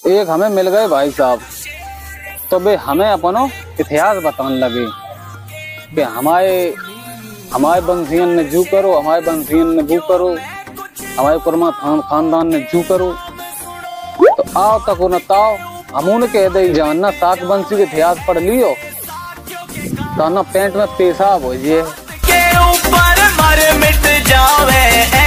एक हमें मिल गए भाई साहब, तो वे हमें अपनो इतिहास बताने लगे कि हमारे वंशियन ने जू करो, हमारे वंशियन ने वो करो, हमारे कुरमा खानदान ने जू करो। तो आओ तक न ताओ हम उन्हें कह दे जानना सात वंशी के इतिहास पढ़ लियो तो ना पेट में पेशाब हो जाए।